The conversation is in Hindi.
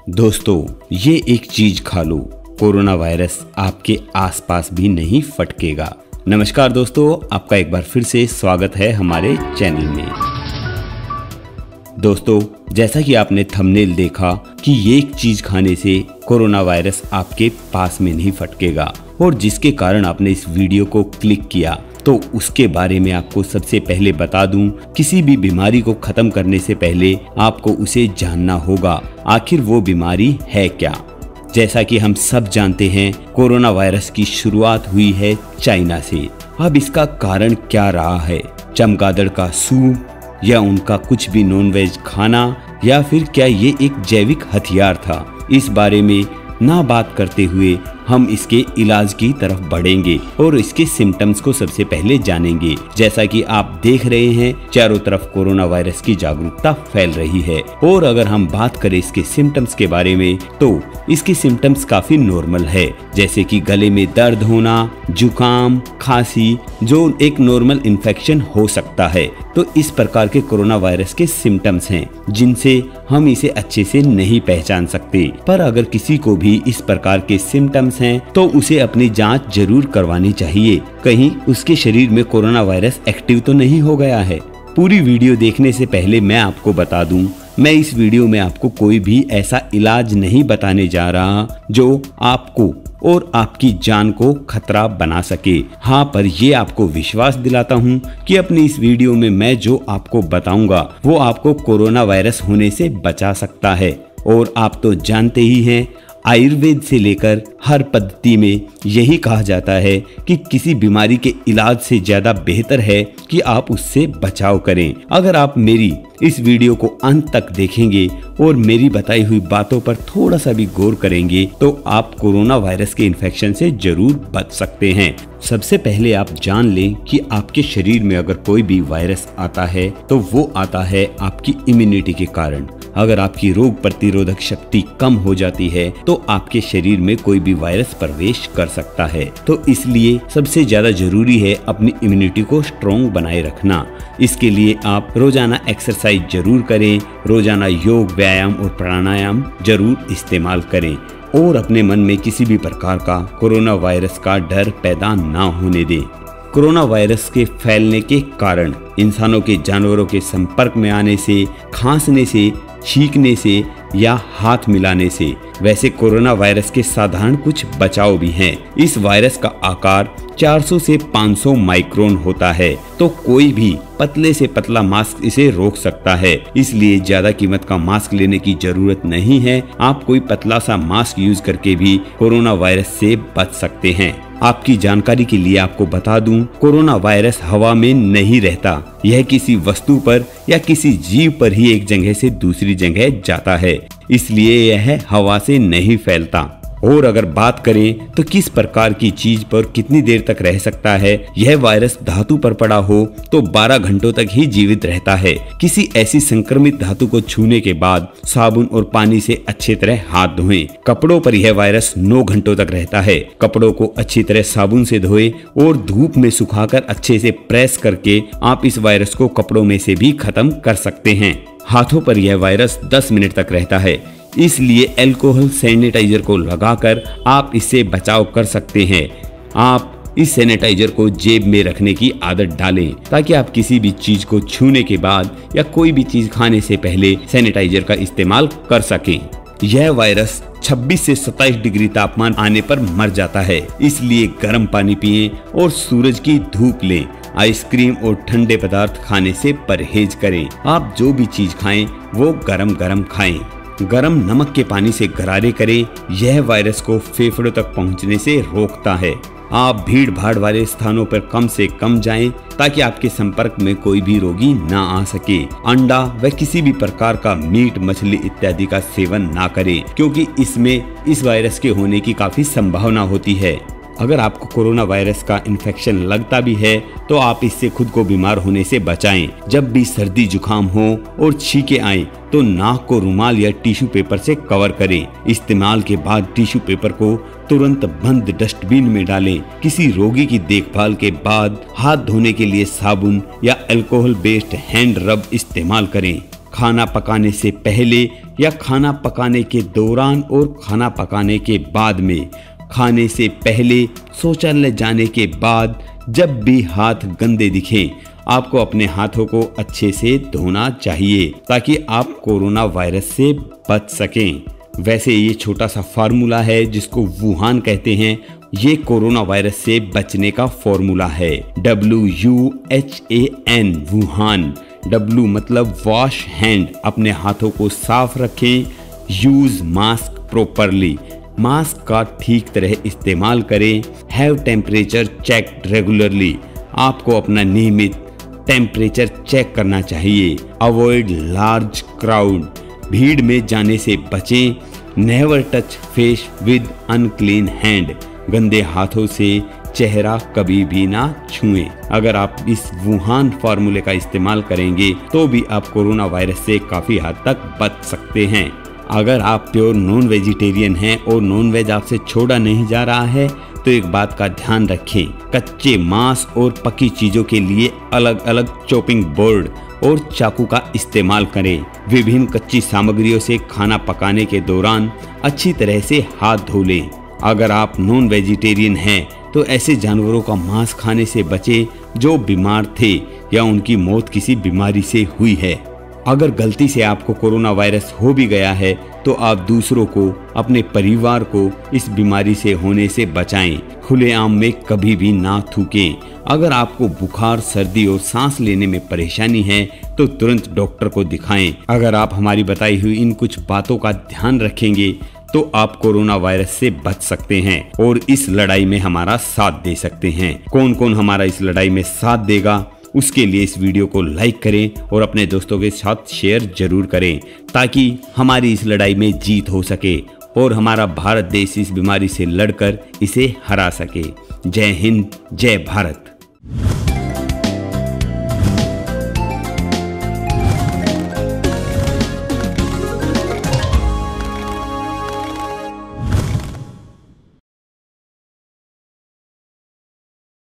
दोस्तों, ये एक चीज खा लो, कोरोना वायरस आपके आसपास भी नहीं फटकेगा। नमस्कार दोस्तों, आपका एक बार फिर से स्वागत है हमारे चैनल में। दोस्तों, जैसा कि आपने थंबनेल देखा कि ये एक चीज खाने से कोरोना वायरस आपके पास में नहीं फटकेगा और जिसके कारण आपने इस वीडियो को क्लिक किया, तो उसके बारे में आपको सबसे पहले बता दूं, किसी भी बीमारी को खत्म करने से पहले आपको उसे जानना होगा आखिर वो बीमारी है क्या। जैसा कि हम सब जानते हैं, कोरोना वायरस की शुरुआत हुई है चाइना से। अब इसका कारण क्या रहा है? चमगादड़ का सूप या उनका कुछ भी नॉनवेज खाना, या फिर क्या ये एक जैविक हथियार था? इस बारे में ना बात करते हुए हम इसके इलाज की तरफ बढ़ेंगे और इसके सिम्टम्स को सबसे पहले जानेंगे। जैसा कि आप देख रहे हैं, चारों तरफ कोरोना वायरस की जागरूकता फैल रही है और अगर हम बात करें इसके सिम्टम्स के बारे में, तो इसके सिम्टम्स काफी नॉर्मल है, जैसे कि गले में दर्द होना, जुकाम, खांसी, जो एक नॉर्मल इन्फेक्शन हो सकता है। तो इस प्रकार के कोरोना वायरस के सिम्टम्स हैं जिनसे हम इसे अच्छे से नहीं पहचान सकते। पर अगर किसी को भी इस प्रकार के सिम्टम्स हैं तो उसे अपनी जांच जरूर करवानी चाहिए, कहीं उसके शरीर में कोरोना वायरस एक्टिव तो नहीं हो गया है। पूरी वीडियो देखने से पहले मैं आपको बता दूं, मैं इस वीडियो में आपको कोई भी ऐसा इलाज नहीं बताने जा रहा जो आपको और आपकी जान को खतरा बना सके। हाँ, पर ये आपको विश्वास दिलाता हूँ कि अपनी इस वीडियो में मैं जो आपको बताऊंगा वो आपको कोरोना वायरस होने से बचा सकता है। और आप तो जानते ही हैं, आयुर्वेद से लेकर हर पद्धति में यही कहा जाता है कि किसी बीमारी के इलाज से ज्यादा बेहतर है कि आप उससे बचाव करें। अगर आप मेरी इस वीडियो को अंत तक देखेंगे और मेरी बताई हुई बातों पर थोड़ा सा भी गौर करेंगे तो आप कोरोना वायरस के इन्फेक्शन से जरूर बच सकते हैं। सबसे पहले आप जान लें कि आपके शरीर में अगर कोई भी वायरस आता है तो वो आता है आपकी इम्यूनिटी के कारण। अगर आपकी रोग प्रतिरोधक शक्ति कम हो जाती है तो आपके शरीर में कोई भी वायरस प्रवेश कर सकता है। तो इसलिए सबसे ज्यादा जरूरी है अपनी इम्यूनिटी को स्ट्रॉन्ग बनाए रखना। इसके लिए आप रोजाना एक्सरसाइज जरूर करें, रोजाना योग, व्यायाम और प्राणायाम जरूर इस्तेमाल करें और अपने मन में किसी भी प्रकार का कोरोना वायरस का डर पैदा ना होने दें। कोरोना वायरस के फैलने के कारण इंसानों के जानवरों के संपर्क में आने से, खांसने से, छींकने से या हाथ मिलाने से। वैसे कोरोना वायरस के साधारण कुछ बचाव भी हैं। इस वायरस का आकार 400 से 500 माइक्रोन होता है, तो कोई भी पतले से पतला मास्क इसे रोक सकता है। इसलिए ज्यादा कीमत का मास्क लेने की जरूरत नहीं है। आप कोई पतला सा मास्क यूज करके भी कोरोना वायरस से बच सकते हैं। आपकी जानकारी के लिए आपको बता दूं, कोरोना वायरस हवा में नहीं रहता। यह किसी वस्तु पर या किसी जीव पर ही एक जगह से दूसरी जगह जाता है, इसलिए यह हवा से नहीं फैलता। और अगर बात करें तो किस प्रकार की चीज पर कितनी देर तक रह सकता है, यह वायरस धातु पर पड़ा हो तो 12 घंटों तक ही जीवित रहता है। किसी ऐसी संक्रमित धातु को छूने के बाद साबुन और पानी से अच्छी तरह हाथ धोएं। कपड़ों पर यह वायरस 9 घंटों तक रहता है। कपड़ों को अच्छी तरह साबुन से धोएं और धूप में सुखाकर अच्छे से प्रेस करके आप इस वायरस को कपड़ों में से भी खत्म कर सकते हैं। हाथों पर यह वायरस 10 मिनट तक रहता है, इसलिए अल्कोहल सैनिटाइजर को लगाकर आप इससे बचाव कर सकते हैं। आप इस सैनिटाइजर को जेब में रखने की आदत डालें ताकि आप किसी भी चीज को छूने के बाद या कोई भी चीज खाने से पहले सैनिटाइजर का इस्तेमाल कर सकें। यह वायरस 26 से 27 डिग्री तापमान आने पर मर जाता है, इसलिए गर्म पानी पिएं और सूरज की धूप लें। आइसक्रीम और ठंडे पदार्थ खाने से परहेज करें। आप जो भी चीज खाएं वो गरम गरम खाएं। गरम नमक के पानी से गरारे करें, यह वायरस को फेफड़ों तक पहुंचने से रोकता है। आप भीड़ भाड़ वाले स्थानों पर कम से कम जाएं ताकि आपके संपर्क में कोई भी रोगी ना आ सके। अंडा व किसी भी प्रकार का मीट, मछली इत्यादि का सेवन ना करें, क्योंकि इसमें इस वायरस के होने की काफी संभावना होती है। अगर आपको कोरोना वायरस का इन्फेक्शन लगता भी है तो आप इससे खुद को बीमार होने से बचाएं। जब भी सर्दी जुकाम हो और छींके आए तो नाक को रुमाल या टिश्यू पेपर से कवर करें। इस्तेमाल के बाद टिश्यू पेपर को तुरंत बंद डस्टबिन में डालें। किसी रोगी की देखभाल के बाद हाथ धोने के लिए साबुन या अल्कोहल बेस्ड हैंड रब इस्तेमाल करें। खाना पकाने से पहले या खाना पकाने के दौरान और खाना पकाने के बाद में, खाने से पहले, शौचालय जाने के बाद, जब भी हाथ गंदे दिखें आपको अपने हाथों को अच्छे से धोना चाहिए ताकि आप कोरोना वायरस से बच सकें। वैसे ये छोटा सा फार्मूला है जिसको वुहान कहते हैं, ये कोरोना वायरस से बचने का फॉर्मूला है। WUHAN Wuhan. W मतलब वॉश हैंड, अपने हाथों को साफ रखें। यूज मास्क प्रॉपरली, मास्क का ठीक तरह इस्तेमाल करें। हैव टेम्परेचर चेक रेगुलरली, आपको अपना नियमित टेम्परेचर चेक करना चाहिए। अवॉइड लार्ज क्राउड, भीड़ में जाने से बचें। Never touch face with unclean hand, गंदे हाथों से चेहरा कभी भी ना छुएं। अगर आप इस वुहान फार्मूले का इस्तेमाल करेंगे तो भी आप कोरोना वायरस से काफी हद तक बच सकते हैं। अगर आप प्योर नॉन वेजिटेरियन हैं और नॉन वेज आपसे छोड़ा नहीं जा रहा है तो एक बात का ध्यान रखें, कच्चे मांस और पकी चीजों के लिए अलग अलग चॉपिंग बोर्ड और चाकू का इस्तेमाल करें। विभिन्न कच्ची सामग्रियों से खाना पकाने के दौरान अच्छी तरह से हाथ धो लें। अगर आप नॉन वेजिटेरियन हैं तो ऐसे जानवरों का मांस खाने से बचें जो बीमार थे या उनकी मौत किसी बीमारी से हुई है। अगर गलती से आपको कोरोना वायरस हो भी गया है तो आप दूसरों को, अपने परिवार को इस बीमारी से होने से बचाएं। खुलेआम में कभी भी ना थूकें। अगर आपको बुखार, सर्दी और सांस लेने में परेशानी है तो तुरंत डॉक्टर को दिखाएं। अगर आप हमारी बताई हुई इन कुछ बातों का ध्यान रखेंगे तो आप कोरोना वायरस से बच सकते हैं और इस लड़ाई में हमारा साथ दे सकते हैं। कौन कौन हमारा इस लड़ाई में साथ देगा उसके लिए इस वीडियो को लाइक करें और अपने दोस्तों के साथ शेयर जरूर करें ताकि हमारी इस लड़ाई में जीत हो सके और हमारा भारत देश इस बीमारी से लड़कर इसे हरा सके। जय हिंद, जय भारत।